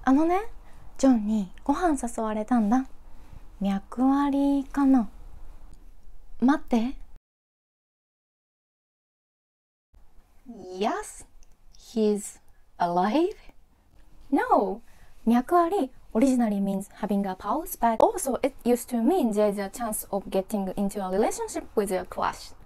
ジョンにご飯誘われたんだ。脈ありかな。待って。Yes, he's alive? No, 脈あり originally means having a pulse, but also it used to mean there's a chance of getting into a relationship with your crush.